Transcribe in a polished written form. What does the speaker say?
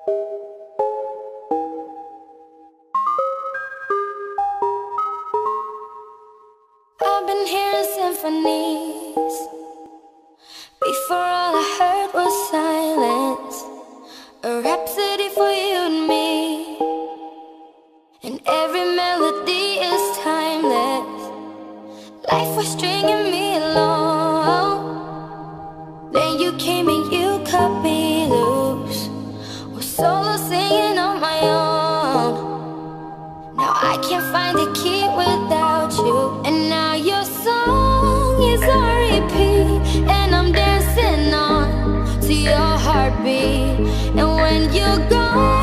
I've been hearing symphonies. Before all I heard was silence, a rhapsody for you and me. And every melody is timeless. Life was stringing me along. Then you came and you cut me loose. Was solo singing on my own. Now I can't find a key without you. And now your song is on repeat, and I'm dancing on to your heartbeat. And when you're gone,